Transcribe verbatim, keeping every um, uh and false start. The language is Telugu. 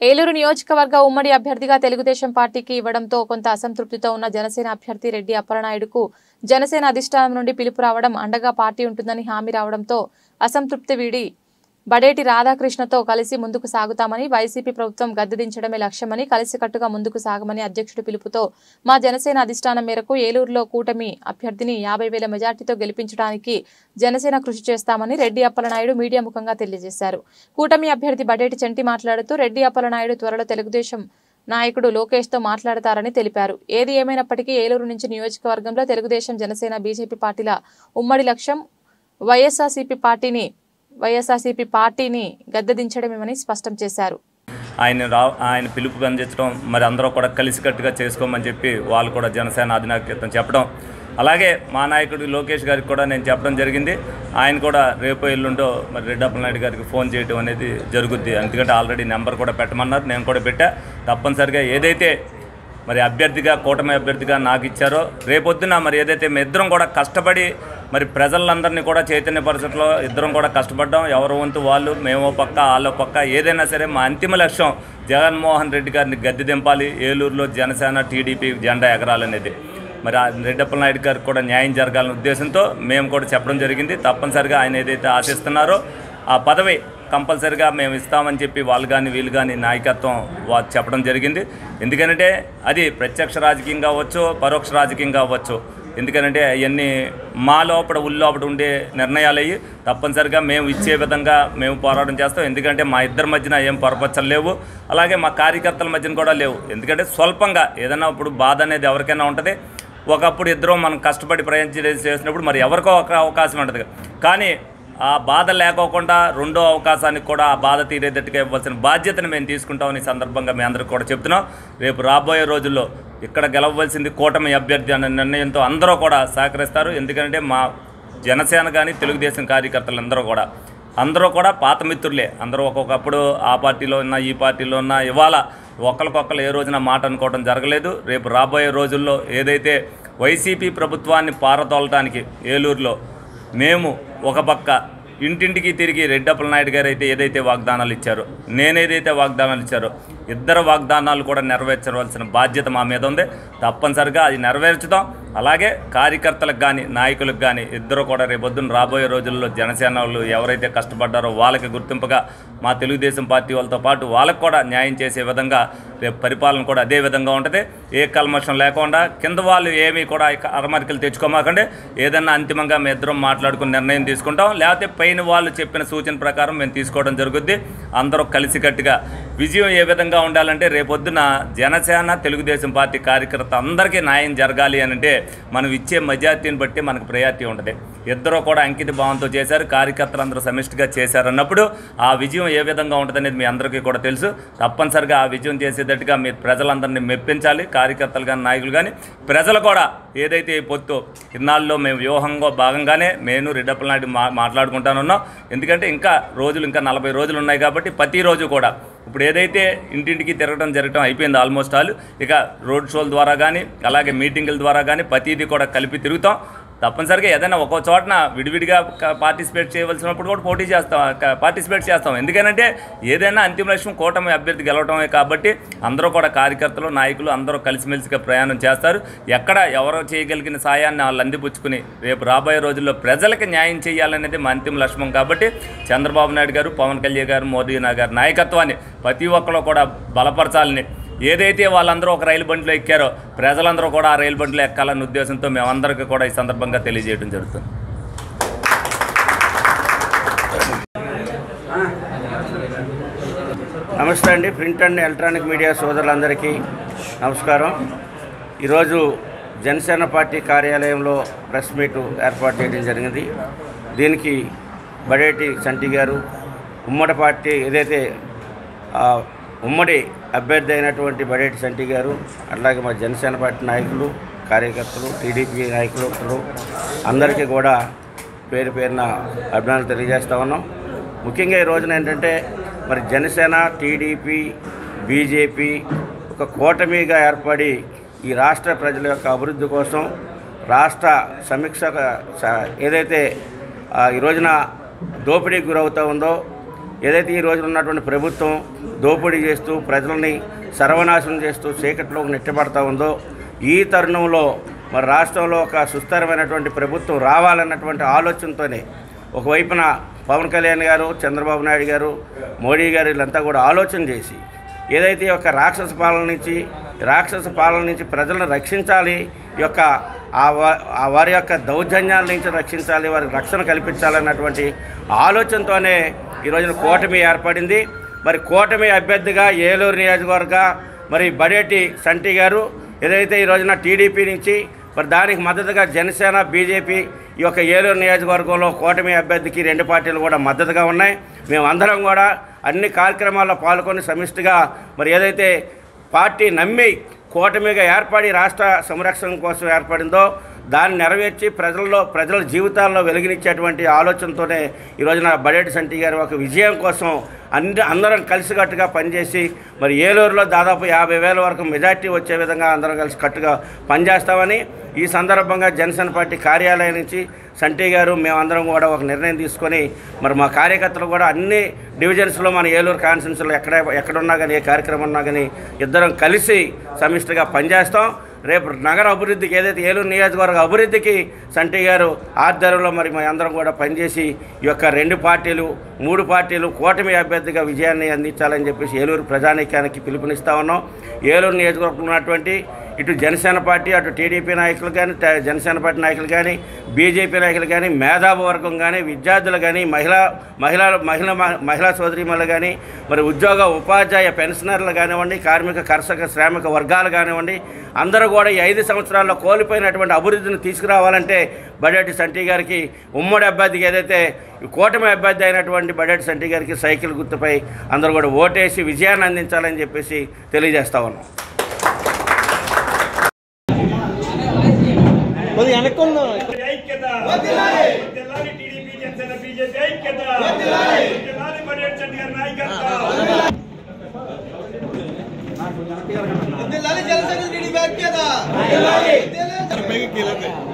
ఏలూరు నియోజకవర్గ ఉమ్మడి అభ్యర్థిగా తెలుగుదేశం పార్టీకి ఇవ్వడంతో కొంత అసంతృప్తితో ఉన్న జనసేన అభ్యర్థి రెడ్డి అప్పలనాయుడుకు జనసేన అధిష్టానం నుండి పిలుపు రావడం, అండగా పార్టీ ఉంటుందని హామీ రావడంతో అసంతృప్తి వీడి బడేటి రాధాకృష్ణతో కలిసి ముందుకు సాగుతామని, వైసీపీ ప్రభుత్వం గద్దెదించడమే లక్ష్యమని, కలిసికట్టుగా ముందుకు సాగమని అధ్యక్షుడి పిలుపుతో మా జనసేన అధిష్టానం మేరకు ఏలూరులో కూటమి అభ్యర్థిని యాభై వేల మెజార్టీతో గెలిపించడానికి జనసేన కృషి చేస్తామని రెడ్డి అప్పలనాయుడు మీడియా ముఖంగా తెలియజేశారు. కూటమి అభ్యర్థి బడేటి చంటి మాట్లాడుతూ రెడ్డి అప్పలనాయుడు త్వరలో తెలుగుదేశం నాయకుడు లోకేష్ తో మాట్లాడతారని తెలిపారు. ఏది ఏమైనప్పటికీ ఏలూరు నుంచి నియోజకవర్గంలో తెలుగుదేశం, జనసేన, బీజేపీ పార్టీల ఉమ్మడి లక్ష్యం వైఎస్ఆర్సీపీ పార్టీని వైఎస్ఆర్సీపీ పార్టీని గద్దెదించడమేమని స్పష్టం చేశారు. ఆయన రా ఆయన పిలుపు అందించడం, మరి అందరూ కూడా కలిసికట్టుగా చేసుకోమని చెప్పి వాళ్ళు కూడా జనసేన అధినాయకత్వం చెప్పడం, అలాగే మా నాయకుడు లోకేష్ గారికి కూడా నేను చెప్పడం జరిగింది. ఆయన కూడా రేపు ఎల్లుండో మరి రెడ్డి అప్పలనాయుడు గారికి ఫోన్ చేయడం అనేది జరుగుద్ది. ఎందుకంటే ఆల్రెడీ నెంబర్ కూడా పెట్టమన్నారు, నేను కూడా పెట్టా. తప్పనిసరిగా ఏదైతే మరి అభ్యర్థిగా కూటమి అభ్యర్థిగా నాకు ఇచ్చారో, రేపొద్దున మరి ఏదైతే మేము ఇద్దరం కూడా కష్టపడి మరి ప్రజలందరినీ కూడా చైతన్య పరిస్థితుల్లో ఇద్దరం కూడా కష్టపడ్డాం. ఎవరి వంతు వాళ్ళు, మేము పక్క వాళ్ళ పక్క, ఏదైనా సరే మా అంతిమ లక్ష్యం జగన్మోహన్ రెడ్డి గారిని గద్దె దింపాలి, ఏలూరులో జనసేన టీడీపీ జెండా ఎగరాలనేది. మరి ఆ రెడ్డి అప్పలనాయుడు గారికి కూడా న్యాయం జరగాలనే ఉద్దేశంతో మేము కూడా చెప్పడం జరిగింది. తప్పనిసరిగా ఆయన ఏదైతే ఆశిస్తున్నారో ఆ పదవి కంపల్సరిగా మేము ఇస్తామని చెప్పి వాళ్ళు కానీ వీళ్ళు కానీ నాయకత్వం వాళ్ళు చెప్పడం జరిగింది. ఎందుకంటే అది ప్రత్యక్ష రాజకీయంగా అవ్వచ్చు, పరోక్ష రాజకీయంగా అవ్వచ్చు. ఎందుకంటే అవన్నీ మా లోపల ఉల్లోపల ఉండే నిర్ణయాలు అయ్యి తప్పనిసరిగా మేము ఇచ్చే విధంగా మేము పోరాటం చేస్తాం. ఎందుకంటే మా ఇద్దరి మధ్యన ఏం పొరపచ్చలు లేవు, అలాగే మా కార్యకర్తల మధ్యన కూడా లేవు. ఎందుకంటే స్వల్పంగా ఏదైనా ఇప్పుడు బాధ అనేది ఎవరికైనా ఉంటుంది. ఒకప్పుడు ఇద్దరం మనం కష్టపడి ప్రయాణం చేసినప్పుడు మరి ఎవరికో ఒక అవకాశం ఉంటుంది, కానీ ఆ బాధ లేకోకుండా రెండో అవకాశానికి కూడా ఆ బాధ తీరేటట్టుగా ఇవ్వాల్సిన బాధ్యతను మేము తీసుకుంటామని ఈ సందర్భంగా మీ అందరికీ కూడా చెప్తున్నాం. రేపు రాబోయే రోజుల్లో ఇక్కడ గెలవవలసింది కూటమి అభ్యర్థి అనే నిర్ణయంతో అందరూ కూడా సహకరిస్తారు. ఎందుకంటే మా జనసేన కానీ తెలుగుదేశం కార్యకర్తలు అందరూ కూడా అందరూ కూడా పాత మిత్రులే. అందరూ ఒక్కొక్కప్పుడు ఆ పార్టీలో ఉన్న ఈ పార్టీలో ఉన్న ఇవాళ ఒకరికొకరు ఏ రోజున మాట అనుకోవడం జరగలేదు. రేపు రాబోయే రోజుల్లో ఏదైతే వైసీపీ ప్రభుత్వాన్ని పారతోలటానికి ఏలూరులో మేము ఒక పక్క ఇంటింటికి తిరిగి రెడ్డి అప్పలనాయుడు గారు అయితే ఏదైతే వాగ్దానాలు ఇచ్చారో, నేనేదైతే వాగ్దానాలు ఇచ్చారో, ఇద్దరు వాగ్దానాలు కూడా నెరవేర్చవలసిన బాధ్యత మా మీద ఉంది. తప్పనిసరిగా అది నెరవేర్చుదాం. అలాగే కార్యకర్తలకు కానీ నాయకులకు కానీ ఇద్దరు కూడా రేపొద్దున రాబోయే రోజుల్లో జనసేన వాళ్ళు ఎవరైతే కష్టపడ్డారో వాళ్ళకి గుర్తింపుగా మా తెలుగుదేశం పార్టీ వాళ్ళతో పాటు వాళ్ళకు కూడా న్యాయం చేసే విధంగా రేపు పరిపాలన కూడా అదే విధంగా ఉంటుంది. ఏ కల్మషం లేకుండా కింద వాళ్ళు ఏమీ కూడా అరమరికలు తెచ్చుకోమాకండి. ఏదన్నా అంతిమంగా మేము ఇద్దరం మాట్లాడుకుని నిర్ణయం తీసుకుంటాం, లేకపోతే పైన వాళ్ళు చెప్పిన సూచన ప్రకారం మేము తీసుకోవడం జరుగుద్ది. అందరూ కలిసికట్టుగా విజయం ఏ విధంగా ఉండాలంటే రేపొద్దున జనసేన తెలుగుదేశం పార్టీ కార్యకర్త అందరికీ న్యాయం జరగాలి అని అంటే మనం ఇచ్చే మెజార్టీని బట్టి మనకు ప్రయారిటీ ఉంటుంది. ఇద్దరు కూడా అంకిత భావంతో చేశారు, కార్యకర్తలు అందరూ సమిష్టిగా చేశారన్నప్పుడు ఆ విజయం ఏ విధంగా ఉంటుంది అనేది మీ అందరికీ కూడా తెలుసు. తప్పనిసరిగా ఆ విజయం చేసేటట్టుగా మీరు ప్రజలందరినీ మెప్పించాలి. కార్యకర్తలు కానీ నాయకులు కానీ ప్రజలు కూడా ఏదైతే పొత్తు ఇన్నాళ్ళలో మేము వ్యూహంగా భాగంగానే నేను రెడ్డి అప్పలనాయుడు మా మాట్లాడుకుంటానున్నాం. ఎందుకంటే ఇంకా రోజులు ఇంకా నలభై రోజులు ఉన్నాయి కాబట్టి ప్రతిరోజు కూడా ఇప్పుడు ఏదైతే ఇంటింటికి తిరగడం జరగడం అయిపోయింది ఆల్మోస్ట్ ఆల్. ఇక రోడ్ షోల ద్వారా కానీ అలాగే మీటింగుల ద్వారా కానీ ప్రతిదీ కూడా కలిపి తిరుగుతాం. తప్పనిసరిగా ఏదైనా ఒక్కో చోటన విడివిడిగా పార్టిసిపేట్ చేయవలసినప్పుడు కూడా పోటీ చేస్తాం, పార్టిసిపేట్ చేస్తాం. ఎందుకంటే ఏదైనా అంతిమ లక్ష్యం కూటమి అభ్యర్థి గెలవడమే కాబట్టి అందరూ కూడా కార్యకర్తలు నాయకులు అందరూ కలిసిమెలిసిగా ప్రయాణం చేస్తారు. ఎక్కడ ఎవరో చేయగలిగిన సాయాన్ని వాళ్ళు అందిపుచ్చుకుని రేపు రాబోయే రోజుల్లో ప్రజలకు న్యాయం చేయాలనేది మా అంతిమ లక్ష్యం. కాబట్టి చంద్రబాబు నాయుడు గారు, పవన్ కళ్యాణ్ గారు, మోదీ గారి నాయకత్వాన్ని ప్రతి ఒక్కరు కూడా బలపరచాలని, ఏదైతే వాళ్ళందరూ ఒక రైలు బండిలో ఎక్కారో ప్రజలందరూ కూడా ఆ రైలు బండిలో ఎక్కాలన్న ఉద్దేశంతో మేమందరికీ కూడా ఈ సందర్భంగా తెలియజేయడం జరుగుతుంది. నమస్తే అండి. ప్రింట్ అండ్ ఎలక్ట్రానిక్ మీడియా సోదరులందరికీ నమస్కారం. ఈరోజు జనసేన పార్టీ కార్యాలయంలో ప్రెస్ మీట్ ఏర్పాటు చేయడం జరిగింది. దీనికి బడేటి చంటి గారు, ఉమ్మడి పార్టీ ఏదైతే ఉమ్మడి అభ్యర్థి అయినటువంటి బడేటి చంటి గారు, అట్లాగే మా జనసేన పార్టీ నాయకులు, కార్యకర్తలు, టీడీపీ నాయకులు అందరికీ కూడా పేరు పేరున అభినందనలు తెలియజేస్తూ ఉన్నాం. ముఖ్యంగా ఈ రోజున ఏంటంటే మరి జనసేన, టీడీపీ, బీజేపీ ఒక కూటమిగా ఏర్పడి ఈ రాష్ట్ర ప్రజల యొక్క అభివృద్ధి కోసం రాష్ట్ర సమీక్ష ఏదైతే ఈ రోజున దోపిడీకి గురవుతూ ఉందో, ఏదైతే ఈ రోజు ఉన్నటువంటి ప్రభుత్వం దోపిడీ చేస్తూ ప్రజల్ని సర్వనాశనం చేస్తూ చీకట్లోకి నెట్టబడతా ఉందో ఈ తరుణంలో మరి రాష్ట్రంలో ఒక సుస్థిరమైనటువంటి ప్రభుత్వం రావాలన్నటువంటి ఆలోచనతోనే ఒకవైపున పవన్ కళ్యాణ్ గారు, చంద్రబాబు నాయుడు గారు, మోడీ గారు వీళ్ళంతా కూడా ఆలోచన చేసి ఏదైతే ఒక రాక్షస పాలన నుంచి రాక్షస పాలన నుంచి ప్రజలను రక్షించాలి, ఈ యొక్క ఆ వారి యొక్క దౌర్జన్యాల నుంచి రక్షించాలి, వారికి రక్షణ కల్పించాలన్నటువంటి ఆలోచనతోనే ఈరోజున కూటమి ఏర్పడింది. మరి కూటమి అభ్యర్థిగా ఏలూరు నియోజకవర్గ మరి బడేటి సంటి గారు ఏదైతే ఈ రోజున టీడీపీ నుంచి మరి దానికి మద్దతుగా జనసేన, బీజేపీ ఈ యొక్క ఏలూరు నియోజకవర్గంలో కూటమి అభ్యర్థికి రెండు పార్టీలు కూడా మద్దతుగా ఉన్నాయి. మేమందరం కూడా అన్ని కార్యక్రమాల్లో పాల్గొని సమిష్టిగా మరి ఏదైతే పార్టీ నమ్మి కూటమిగా ఏర్పడి రాష్ట్ర సంరక్షణ కోసం ఏర్పడిందో దాన్ని నెరవేర్చి ప్రజల్లో ప్రజల జీవితాల్లో వెలుగునిచ్చేటువంటి ఆలోచనతోనే ఈరోజున బడేటి సంటి గారి ఒక విజయం కోసం అన్ని అందరం కలిసికట్టుగా పనిచేసి మరి ఏలూరులో దాదాపు యాభై వేల వరకు మెజార్టీ వచ్చే విధంగా అందరం కలిసి కట్టుగా పనిచేస్తామని ఈ సందర్భంగా జనసేన పార్టీ కార్యాలయం నుంచి సంటి గారు మేమందరం కూడా ఒక నిర్ణయం తీసుకొని మరి మా కార్యకర్తలు కూడా అన్ని డివిజన్స్లో మన ఏలూరు కాన్స్టిట్యున్సీలో ఎక్కడ ఎక్కడున్నా కానీ ఏ కార్యక్రమం ఉన్నా కానీ ఇద్దరం కలిసి సమిష్టిగా పనిచేస్తాం. రేపు నగర అభివృద్ధికి ఏదైతే ఏలూరు నియోజకవర్గ అభివృద్ధికి సంటి గారు ఆధ్వర్యంలో మరి మా అందరం కూడా పనిచేసి ఈ యొక్క రెండు పార్టీలు మూడు పార్టీలు కూటమి అభ్యర్థిగా విజయాన్ని అందించాలని చెప్పేసి ఏలూరు ప్రజానీకానికి పిలుపునిస్తా ఉన్నాం. ఏలూరు నియోజకవర్గంలో ఉన్నటువంటి ఇటు జనసేన పార్టీ, అటు టీడీపీ నాయకులు కానీ, జనసేన పార్టీ నాయకులు కానీ, బీజేపీ నాయకులు కానీ, మేధావి వర్గం కానీ, విద్యార్థులు కానీ, మహిళా మహిళా మహిళా మహిళా సోదరీమణులు కానీ, మరి ఉద్యోగ ఉపాధ్యాయ పెన్షనర్లు కానివ్వండి, కార్మిక కర్షక శ్రామిక వర్గాలు కానివ్వండి, అందరూ కూడా ఈ ఐదు సంవత్సరాల్లో కోల్పోయినటువంటి అభివృద్ధిని తీసుకురావాలంటే బడేటి సంటి గారికి ఉమ్మడి అభ్యర్థికి ఏదైతే కూటమి అభ్యర్థి అయినటువంటి బడేటి సంటి గారికి సైకిల్ గుర్తుపై అందరూ కూడా ఓటేసి విజయాన్ని అందించాలని చెప్పేసి తెలియజేస్తా ఉన్నాం. జనసేన